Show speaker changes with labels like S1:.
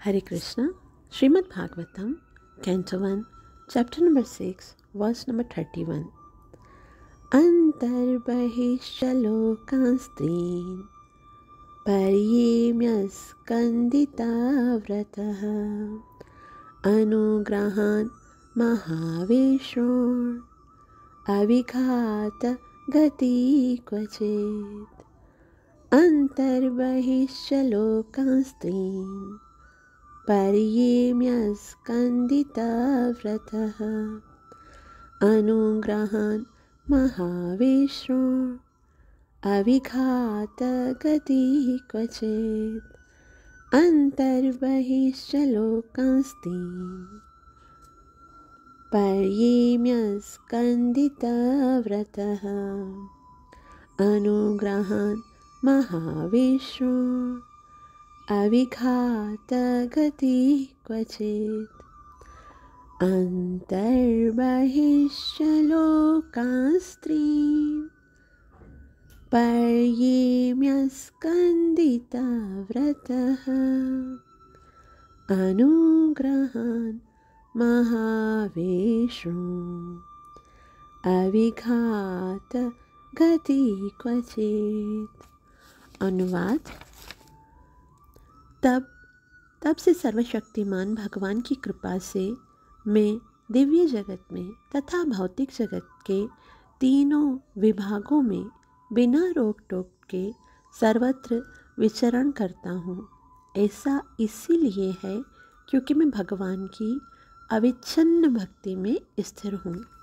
S1: Hare Krishna, Srimad Bhagavatam, Canto 1, Chapter number 6, Verse number 31. Antarbahishalokanstrin Paryemyaskandita Anugrahan Mahavishron Avighata Gati Kvachit. Antarbahishalokanstrin Paryemyaskandita vrataha Anugrahan Mahavishnu Avighata Gati Kvachit. Antarbahishalokanstrin Paryemyaskandita vrataha Anugrahan Mahavishnu Avighata Gati Kvachit. Antarbahishalokanstrin Paryemyaskandita vrataha Anugrahan Mahavishnu Avighata Gati Kvachit. अनुवाद। तब से सर्वशक्तिमान भगवान की कृपा से मैं दिव्य जगत में तथा भौतिक जगत के तीनों विभागों में बिना रोक टोक के सर्वत्र विचरण करता हूँ। ऐसा इसीलिए है क्योंकि मैं भगवान की अविच्छिन्न भक्ति में स्थिर हूँ।